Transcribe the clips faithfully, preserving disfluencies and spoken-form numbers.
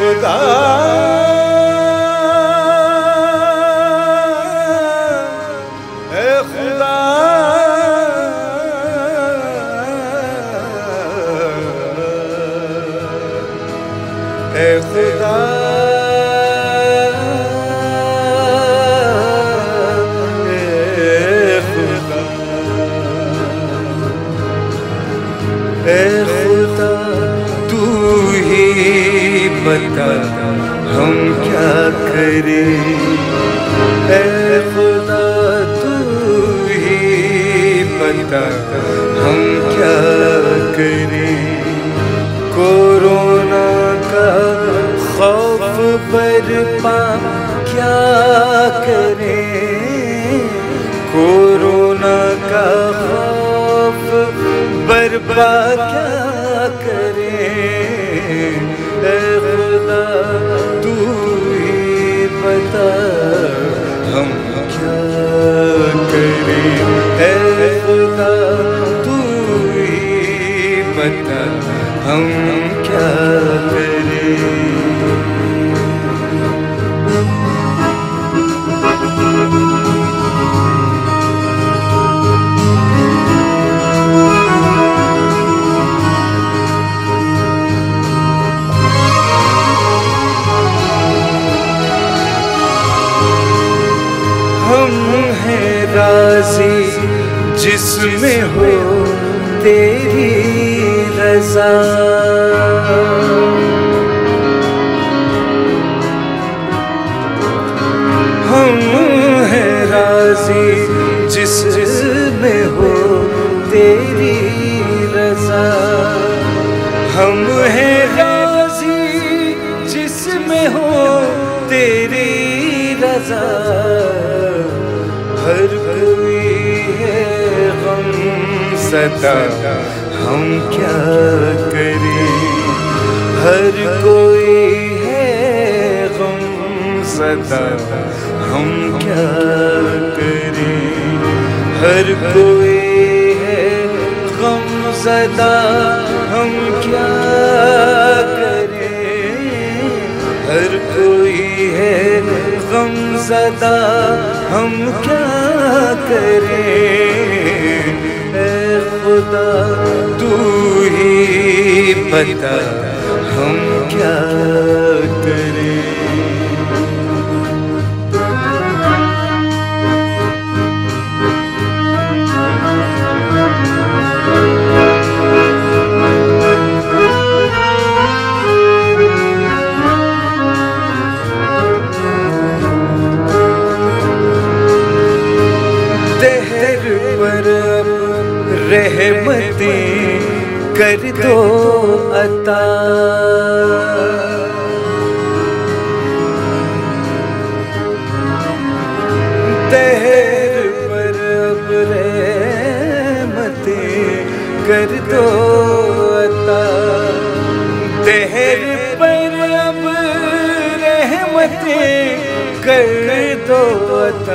खुदा ए खुदा ए खुदा ए खुदा तू ही बता हम क्या करें। ए खुदा तू ही बता हम क्या करें। कोरोना का खौफ बरपा क्या करें। कोरोना का खौफ बरपा क्या करें। ए खुदा तू ही बता हम क्या करें। ए खुदा तू ही बता हम क्या करें। हम हैं राज़ी जिसमें हो तेरी रज़ा। हम हैं राज़ी जिसमें हो तेरी रज़ा। हम हैं राज़ी जिसमें हो तेरी रज़ा। हर कोई है गम सदा हम क्या करें। हर कोई है गम सदा हम क्या करें। हर कोई है गम सदा हम क्या करें। हर कोई है गम सदा हम क्या करें। ए खुदा तू ही बता हम क्या करें। रहमतें कर दो अता। दहर पर अब रहमतें कर दो अता। दहर पर अब रहमतें कर दो अता।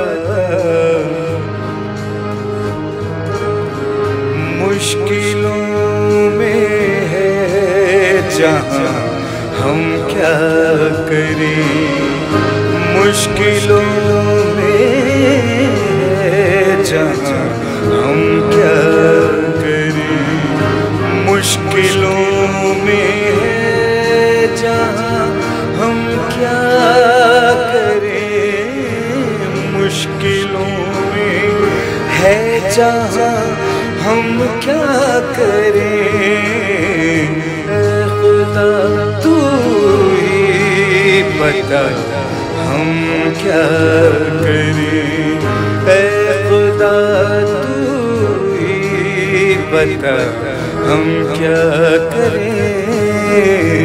मुश्किलों में है जहाँ हम क्या करें। मुश्किलों में है जहाँ हम क्या करें। मुश्किलों में है जहाँ हम क्या करें। मुश्किलों में है जहाँ हम क्या करें। ए खुदा तू ही बता हम क्या करें। ए खुदा तू ही बता हम क्या करें।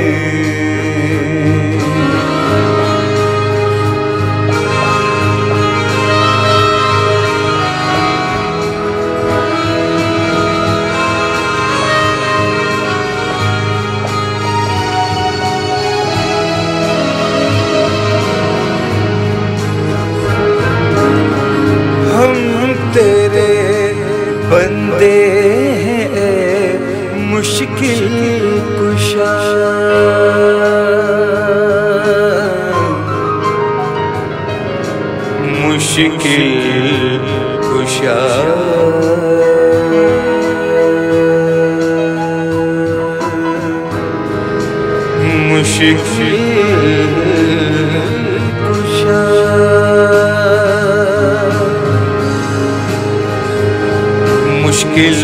बंदे हैं मुश्किल मुश्किल कुशा। मुश्किल कुशा, मुश्किल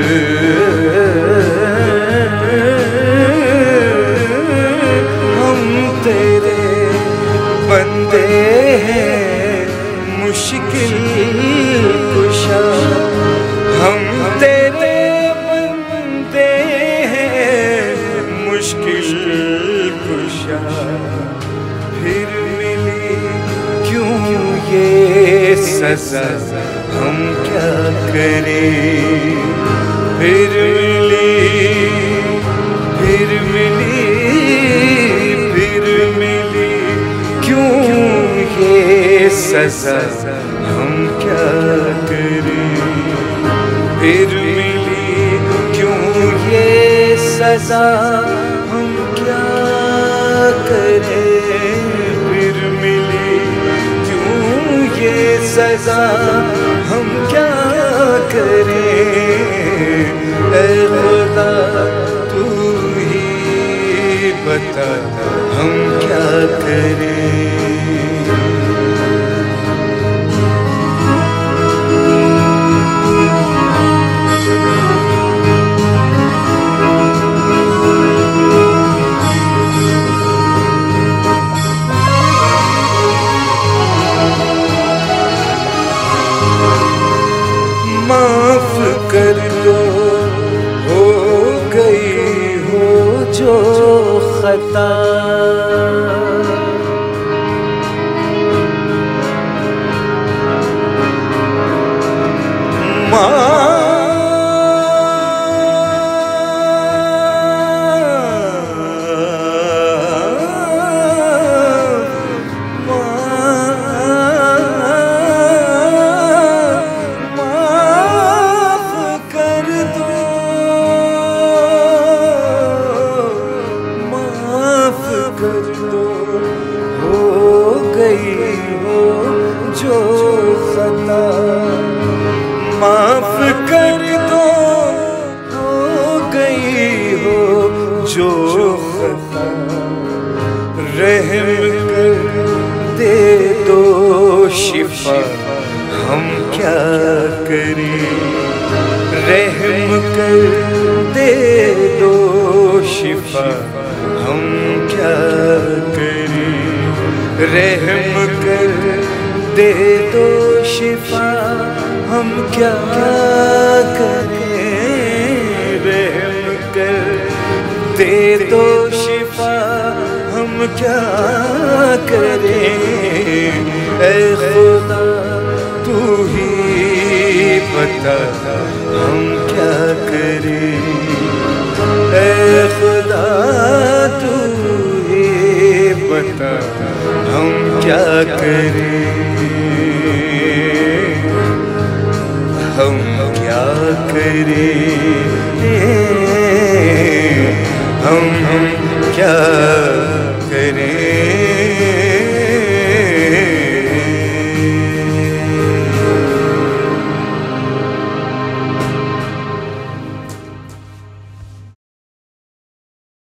हम तेरे बंदे हैं, मुश्किल कुशा हम तेरे बंदे हैं, मुश्किल कुशा। फिर मिली क्यों ये सजा, हम क्या करें। फिर मिली फिर मिली फिर मिली क्यों ये सजा, हम क्या करें। फिर मिली क्यों ये सजा, हम क्या करें। फिर मिली क्यों ये सजा, हम क्या करें। ऐ खुदा तू ही बता, हम क्या करें। माफ कर दो, हो गई हो जो खता। कर दो, हो गई हो जो खता। माफ कर दो, हो गई हो जो खता। रहम कर दे दो शिफा, हम क्या करें। रहम कर दे दो शिफा, हम क्या करें। रहम कर दे दो शिफा, हम क्या करें। रहम कर दे दो शिफा, हम क्या करें। ऐ खुदा तू ही बता, हम क्या करें। ऐ खुदा तू ही बता, हम क्या करें। हम क्या करें। हम हम क्या